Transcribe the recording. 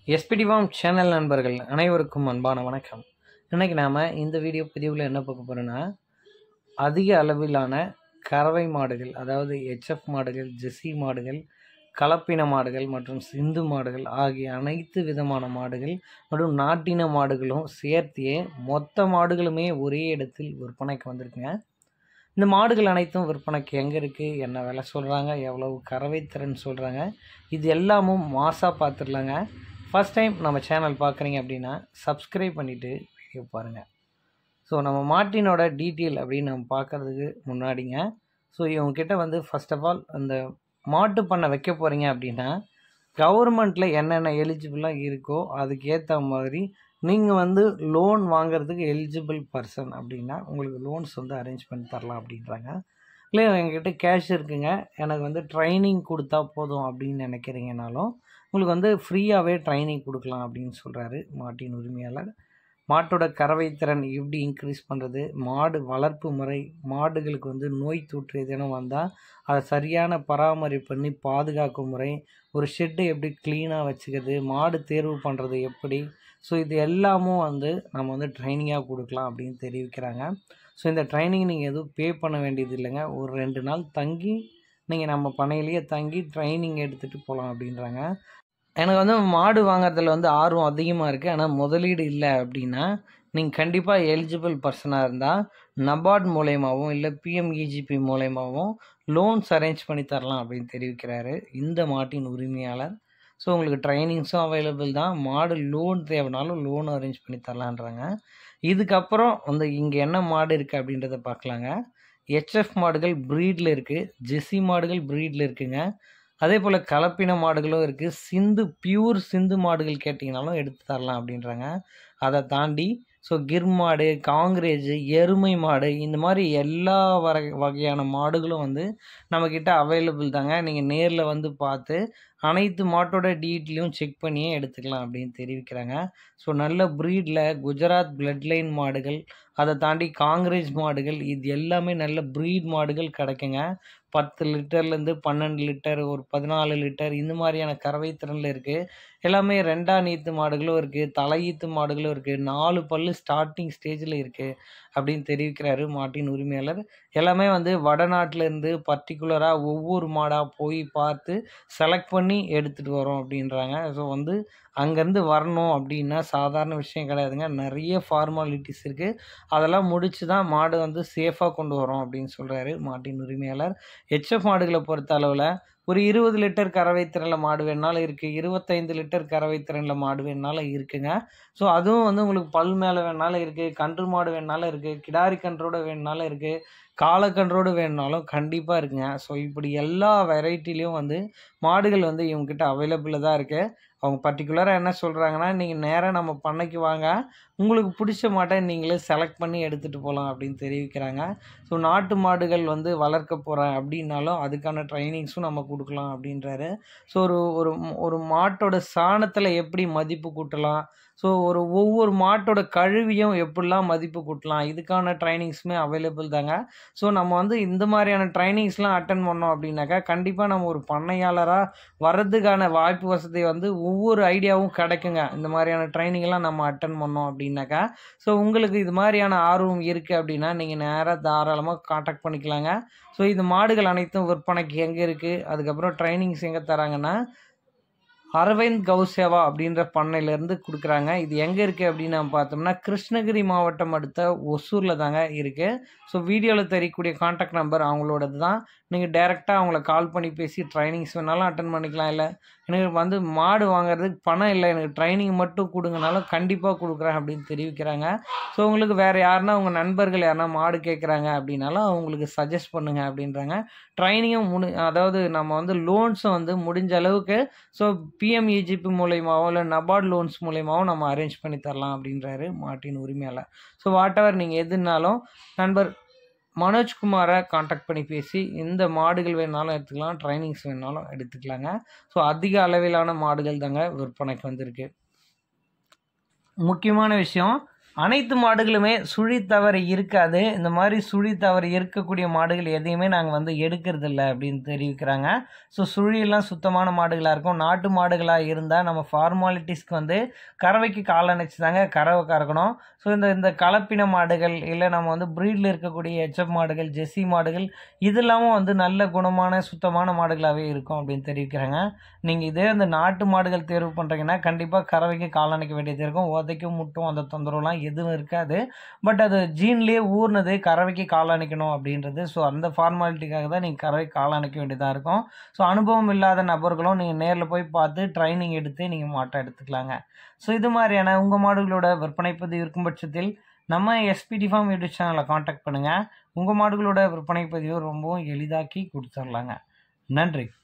SPD form channel நண்பர்கள் அனைவருக்கும் அன்பான வணக்கம். இன்றைக்கி நாம் இந்த வீடியோ பதிவில் என்ன பார்க்க போகிறோன்னா, அதிக அளவிலான கறவை மாடுகள், அதாவது ஹெச்எஃப் மாடுகள், ஜெர்சி மாடுகள், கலப்பின மாடுகள் மற்றும் சிந்து மாடுகள் ஆகிய அனைத்து விதமான மாடுகள் மற்றும் நாட்டின மாடுகளும் சேர்த்தியே மொத்த மாடுகளுமே ஒரே இடத்தில் விற்பனைக்கு வந்திருக்குங்க. இந்த மாடுகள் அனைத்தும் விற்பனைக்கு எங்கே இருக்குது, என்ன விலை சொல்கிறாங்க, எவ்வளவு கறவை திறன் சொல்கிறாங்க, இது எல்லாமும் மாசாக பார்த்துடலாங்க. ஃபஸ்ட் டைம் நம்ம சேனல் பார்க்குறீங்க அப்படின்னா சப்ஸ்கிரைப் பண்ணிவிட்டு வீடியோ பாருங்கள். ஸோ நம்ம மாட்டினோட டீட்டெயில் அப்படின்னு நம்ம பார்க்குறதுக்கு முன்னாடிங்க, ஸோ இவங்ககிட்ட ஃபஸ்ட் ஆஃப் ஆல் அந்த மாட்டு பண்ணை வைக்க போகிறீங்க அப்படின்னா கவர்மெண்ட்டில் என்னென்ன எலிஜிபிளாக இருக்கோ அதுக்கு ஏற்ற மாதிரி நீங்கள் லோன் வாங்குறதுக்கு எலிஜிபிள் பர்சன் அப்படின்னா உங்களுக்கு லோன்ஸ் அரேஞ்ச் பண்ணி தரலாம் அப்படின்றாங்க. இல்லை எங்ககிட்ட கேஷ் இருக்குங்க, எனக்கு ட்ரைனிங் கொடுத்தா போதும் அப்படின்னு நினைக்கிறீங்கனாலும் உங்களுக்கு ஃப்ரீயாகவே ட்ரைனிங் கொடுக்கலாம் அப்படின்னு சொல்கிறாரு மாட்டின் உரிமையாளர். மாட்டோட கறவை திறன் எப்படி இன்க்ரீஸ் பண்ணுறது, மாடு வளர்ப்பு முறை, மாடுகளுக்கு நோய் தொற்று ஏதேனும் வந்தால் அதை சரியான பராமரிப்பு பண்ணி பாதுகாக்கும் முறை, ஒரு ஷெட்டு எப்படி க்ளீனாக வச்சுக்கிறது, மாடு தேர்வு பண்ணுறது எப்படி, ஸோ இது எல்லாமும் நம்ம ட்ரைனிங்காக கொடுக்கலாம் அப்படின்னு தெரிவிக்கிறாங்க. ஸோ இந்த ட்ரைனிங் நீங்கள் எதுவும் பே பண்ண வேண்டியது இல்லைங்க. ஒரு 2 நாள் தங்கி நீங்கள் நம்ம பண்ணையிலேயே தங்கி ட்ரைனிங் எடுத்துகிட்டு போகலாம் அப்படின்றாங்க. எனக்கு மாடு வாங்குறதுல ஆர்வம் அதிகமாக இருக்குது, ஆனால் முதலீடு இல்லை அப்படின்னா நீங்கள் கண்டிப்பாக எலிஜிபிள் பர்சனாக இருந்தால் நபார்ட் மூலயமாவும் இல்லை பிஎம்இஜிபி மூலயமாவும் லோன்ஸ் அரேஞ்ச் பண்ணி தரலாம் அப்படின்னு தெரிவிக்கிறாரு இந்த மாட்டின் உரிமையாளர். ஸோ உங்களுக்கு ட்ரைனிங்ஸும் அவைலபிள் தான், மாடு லோன் தேவைனாலும் லோன் அரேஞ்ச் பண்ணி தரலான்றாங்க. இதுக்கப்புறம் இங்கே என்ன மாடு இருக்குது அப்படின்றத பார்க்கலாங்க. ஹெச்எஃப் மாடுகள் ப்ரீடில் இருக்குது, ஜெர்சி மாடுகள் ப்ரீடில் இருக்குங்க, அதே போல் கலப்பின மாடுகளும் இருக்குது, பியூர் சிந்து மாடுகள் கேட்டிங்கனாலும் எடுத்து தரலாம் அப்படின்றாங்க. அதை தாண்டி கிர் மாடு, காங்கிரேஜ், எருமை மாடு, இந்த மாதிரி எல்லா வகையான மாடுகளும் நம்மக்கிட்ட அவைலபிள் தாங்க. நீங்கள் நேரில் பார்த்து அனைத்து மாட்டோட டீட்டெயிலையும் செக் பண்ணியே எடுத்துக்கலாம் அப்படின்னு தெரிவிக்கிறாங்க. ஸோ நல்ல ப்ரீடில் குஜராத் பிளட் லைன் மாடுகள், அதை தாண்டி காங்கிரேஜ் மாடுகள், இது எல்லாமே நல்ல ப்ரீட் மாடுகள் கிடைக்குங்க. 10 லிட்டர்லேருந்து 12 லிட்டர், ஒரு 14 லிட்டர் இந்த மாதிரியான கறவை திறனில் இருக்குது. எல்லாமே 2ஆம் ஈத்து மாடுகளும் இருக்குது, தலையீத்து மாடுகளும் இருக்குது, 4 பல்லு ஸ்டார்டிங் ஸ்டேஜில் இருக்குது அப்படின்னு தெரிவிக்கிறாரு மாட்டின் உரிமையாளர். எல்லாமே வடநாட்டிலேருந்து பர்டிகுலராக ஒவ்வொரு மாடாக போய் பார்த்து செலக்ட் பண்ணி எடுத்துகிட்டு வரோம் அப்படின்றாங்க. ஸோ அங்கேருந்து வரணும் அப்படின்னா சாதாரண விஷயம் கிடையாதுங்க, நிறைய ஃபார்மாலிட்டிஸ் இருக்குது, அதெல்லாம் முடித்து தான் மாடு சேஃபாக கொண்டு வரோம் அப்படின்னு சொல்கிறாரு மாட்டின் உரிமையாளர். ஹெச்எஃப் மாடுகளை பொறுத்த அளவில் ஒரு 20 லிட்டர் கறவை திறனில் மாடு வேணுனாலும் இருக்குது, 25 லிட்டர் கறவை திறனில் மாடு வேணுனாலும் இருக்குங்க. ஸோ அதுவும் உங்களுக்கு பல் மேலே வேணுனாலும் இருக்குது, கன்று மாடு வேணுனாலும் இருக்குது, கிடாரி கன்றோடு வேணுனாலும் இருக்குது, காலக்கன்றோடு வேணுனாலும் கண்டிப்பாக இருக்குங்க. ஸோ இப்படி எல்லா வெரைட்டிலையும் மாடுகள் இவங்ககிட்ட அவைலபிளாக தான் இருக்குது. அவங்க பர்டிகுலராக என்ன சொல்கிறாங்கன்னா, நீங்கள் நேராக நம்ம பண்ணைக்கு வாங்க, உங்களுக்கு பிடிச்ச மாட்டை நீங்களே செலக்ட் பண்ணி எடுத்துகிட்டு போகலாம் அப்படின்னு தெரிவிக்கிறாங்க. ஸோ நாட்டு மாடுகள் வளர்க்க போகிறேன் அப்படின்னாலும் அதுக்கான ட்ரைனிங்ஸும் நம்ம கொடுக்கலாம் அப்படின்றாரு. ஸோ ஒரு மாட்டோட சாணத்தில் எப்படி மதிப்பு கூட்டலாம், ஸோ ஒவ்வொரு மாட்டோட கழுவியும் எப்படிலாம் மதிப்பு கூட்டலாம், இதுக்கான ட்ரைனிங்ஸுமே அவைலபிள் தாங்க. ஸோ நம்ம இந்த மாதிரியான ட்ரைனிங்ஸ்லாம் அட்டன் பண்ணோம் அப்படின்னாக்கா கண்டிப்பாக நம்ம ஒரு பண்ணையாளராக வர்றதுக்கான வாய்ப்பு வசதி ஒவ்வொரு ஐடியாவும் கிடைக்குங்க. இந்த மாதிரியான ட்ரைனிங்லாம் நம்ம அட்டன் பண்ணோம் அப்படின்னாக்கா. ஸோ உங்களுக்கு இது மாதிரியான ஆர்வம் இருக்குது அப்படின்னா நீங்கள் நேராக தாராளமாக காண்டாக்ட் பண்ணிக்கலாங்க. ஸோ இந்த மாடுகள் அனைத்தும் விற்பனைக்கு எங்கே இருக்குது, அதுக்கப்புறம் ட்ரைனிங்ஸ் எங்கே தராங்கன்னா அரவிந்த் கௌசேவா அப்படின்ற பண்ணையிலேருந்து கொடுக்குறாங்க. இது எங்கே இருக்குது அப்படின்னு நம்ம பார்த்தோம்னா கிருஷ்ணகிரி மாவட்டம் அடுத்த ஒசூரில் தாங்க இருக்குது. ஸோ வீடியோவில் தெரியக்கூடிய காண்டாக்ட் நம்பர் அவங்களோடது தான். நீங்கள் டைரெக்டாக அவங்கள கால் பண்ணி பேசி ட்ரைனிங்ஸ் வேணாலும் அட்டன் பண்ணிக்கலாம். இல்லை எனக்கு மாடு வாங்குறதுக்கு பணம் இல்லை, எனக்கு ட்ரைனிங் மட்டும் கொடுங்கனாலும் கண்டிப்பாக கொடுக்குறேன் அப்படின்னு தெரிவிக்கிறாங்க. ஸோ உங்களுக்கு வேறு யாருன்னா உங்கள் நண்பர்கள் யாருன்னா மாடு கேட்குறாங்க அப்படின்னாலும் அவங்களுக்கு சஜஸ்ட் பண்ணுங்கள் அப்படின்றாங்க. ட்ரைனிங்கும் அதாவது நம்ம லோன்ஸும் முடிஞ்ச அளவுக்கு ஸோ பிஎம்இஜிபி மூலயமாவோ இல்லை நபார்ட் லோன்ஸ் மூலயமாவும் நம்ம அரேஞ்ச் பண்ணி தரலாம் அப்படின்றாரு மாட்டின் உரிமையாளர். ஸோ வாட்டவர் நீங்கள் எதுனாலும் நண்பர் மனோஜ்குமாரை காண்டாக்ட் பண்ணி பேசி இந்த மாடுகள் வேணாலும் எடுத்துக்கலாம், ட்ரைனிங்ஸ் வேணாலும் எடுத்துக்கலாங்க. ஸோ அதிக அளவிலான மாடுகள் தாங்க விற்பனைக்கு வந்திருக்கு. முக்கியமான விஷயம், அனைத்து மாடுகளுமே சுழி தவறு இருக்காது. இந்த மாதிரி சுழி தவறு இருக்கக்கூடிய மாடுகள் எதையுமே நாங்கள் வந்து எடுக்கிறதில்ல அப்படின்னு தெரிவிக்கிறாங்க. ஸோ சுழியெல்லாம் சுத்தமான மாடுகளாக இருக்கும். நாட்டு மாடுகளாக இருந்தால் நம்ம ஃபார்மாலிட்டிஸ்க்கு வந்து கறவைக்கு கால் அணைச்சி தாங்க கறவை கறக்கணும். ஸோ இந்த கலப்பின மாடுகள் இல்லை நம்ம வந்து ப்ரீடில் இருக்கக்கூடிய எச்எஃப் மாடுகள், ஜெர்சி மாடுகள் இதெல்லாமும் வந்து நல்ல குணமான சுத்தமான மாடுகளாகவே இருக்கும் அப்படின்னு தெரிவிக்கிறாங்க. நீங்கள் இதே அந்த நாட்டு மாடுகள் தேர்வு பண்ணுறீங்கன்னா கண்டிப்பாக கறவைக்கு கால் அணைக்க வேண்டியது இருக்கும். உதைக்கும் முட்டும் அந்த தொந்தரவுலாம் எதுவும் இருக்காது. பட் அது ஜீன்லேயே ஊர்னது கறவைக்கு கால் அணைக்கணும் அப்படின்றது. ஸோ அந்த ஃபார்மாலிட்டிக்காக தான் நீங்கள் கறவைக்கு கால் அணைக்க வேண்டியதாக இருக்கும். ஸோ அனுபவம் இல்லாத நபர்களும் நீங்கள் நேரில் போய் பார்த்து ட்ரைனிங் எடுத்து நீங்கள் மாட்டை எடுத்துக்கலாங்க. ஸோ இது மாதிரியான உங்கள் மாடுகளோட விற்பனை பதிவு இருக்கும் பட்சத்தில் நம்ம எஸ்பிடி ஃபார்ம் யூடியூப் சேனலில் காண்டாக்ட் பண்ணுங்கள். உங்கள் மாடுகளோட விற்பனை பதிவு ரொம்பவும் எளிதாக்கி கொடுத்துடலாங்க. நன்றி.